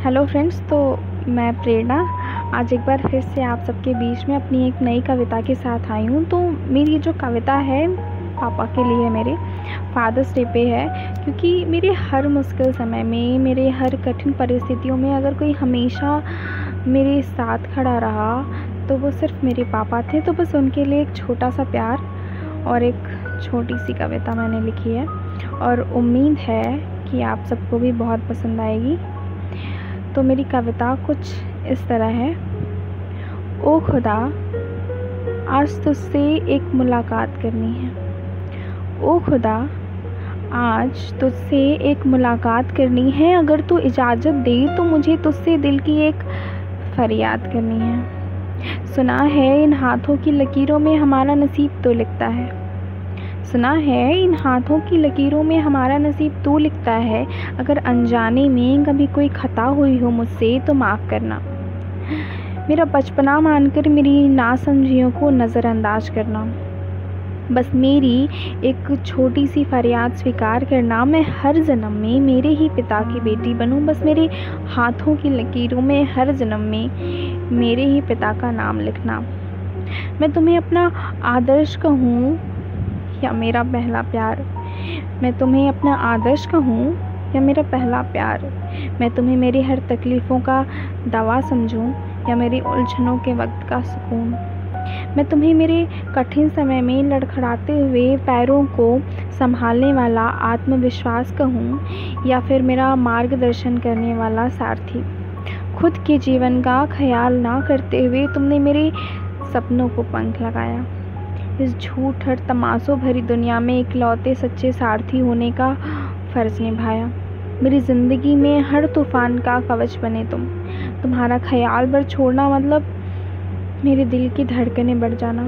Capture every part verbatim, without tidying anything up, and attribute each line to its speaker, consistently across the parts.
Speaker 1: Hello friends, तो मैं प्रेरणा आज एक बार फिर से आप सबके बीच में अपनी एक नई कविता के साथ आई हूँ। तो मेरी जो कविता है पापा के लिए, मेरे फादर्स डे पे है, क्योंकि मेरे हर मुश्किल समय में, मेरे हर कठिन परिस्थितियों में अगर कोई हमेशा मेरे साथ खड़ा रहा तो वो सिर्फ मेरे पापा थे। तो बस उनके लिए एक छोटा सा प्यार और एक छोटी सी कविता मैंने लिखी है और उम्मीद है कि आप सबको भी बहुत पसंद आएगी। तो मेरी कविता कुछ इस तरह है। ओ खुदा, आज तुझसे एक मुलाकात करनी है। ओ खुदा, आज तुझसे एक मुलाकात करनी है। अगर तू इजाज़त दे तो मुझे तुझसे दिल की एक फरियाद करनी है। सुना है इन हाथों की लकीरों में हमारा नसीब तो लिखता है। सुना है इन हाथों की लकीरों में हमारा नसीब तू लिखता है। अगर अनजाने में कभी कोई खता हुई हो मुझसे तो माफ़ करना। मेरा बचपना मानकर मेरी नासमझियों को नज़रअंदाज करना। बस मेरी एक छोटी सी फरियाद स्वीकार करना। मैं हर जन्म में मेरे ही पिता की बेटी बनूं। बस मेरे हाथों की लकीरों में हर जन्म में मेरे ही पिता का नाम लिखना। मैं तुम्हें अपना आदर्श कहूँ या मेरा पहला प्यार। मैं तुम्हें अपना आदर्श कहूँ या मेरा पहला प्यार। मैं तुम्हें मेरी हर तकलीफ़ों का दवा समझूं या मेरी उलझनों के वक्त का सुकून। मैं तुम्हें मेरे कठिन समय में लड़खड़ाते हुए पैरों को संभालने वाला आत्मविश्वास कहूँ या फिर मेरा मार्गदर्शन करने वाला सारथी। खुद के जीवन का ख्याल ना करते हुए तुमने मेरे सपनों को पंख लगाया। इस झूठ और तमाशों भरी दुनिया में इकलौते सच्चे सारथी होने का फ़र्ज़ निभाया। मेरी ज़िंदगी में हर तूफ़ान का कवच बने तुम। तुम्हारा ख्याल भर छोड़ना मतलब मेरे दिल की धड़कनें बढ़ जाना।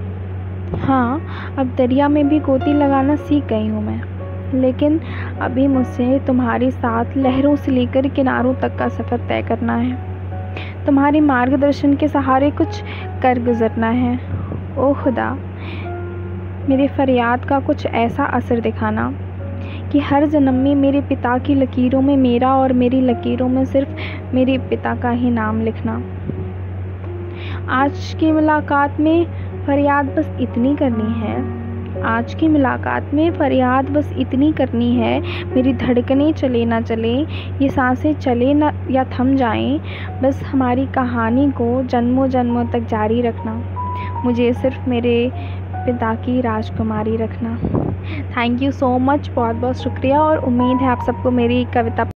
Speaker 1: हाँ, अब दरिया में भी गोती लगाना सीख गई हूँ मैं, लेकिन अभी मुझसे तुम्हारे साथ लहरों से लेकर किनारों तक का सफ़र तय करना है। तुम्हारे मार्गदर्शन के सहारे कुछ कर गुज़रना है। ओ खुदा, मेरे फरियाद का कुछ ऐसा असर दिखाना कि हर जन्म में मेरे पिता की लकीरों में मेरा और मेरी लकीरों में सिर्फ मेरे पिता का ही नाम लिखना। आज की मुलाकात में फरियाद बस इतनी करनी है। आज की मुलाकात में फरियाद बस इतनी करनी है। मेरी धड़कनें चले ना चले, ये सांसें चले ना या थम जाएं, बस हमारी कहानी को जन्मों जन्मों तक जारी रखना। मुझे सिर्फ मेरे पिता की राजकुमारी रखना। थैंक यू सो मच, बहुत बहुत शुक्रिया और उम्मीद है आप सबको मेरी कविता